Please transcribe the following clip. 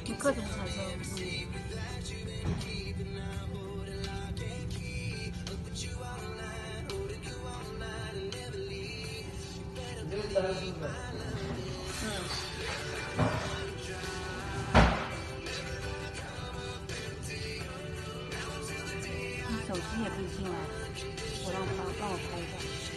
你各种彩色， 你这个单是不是？ 你手机也可以进来，让我拍一下。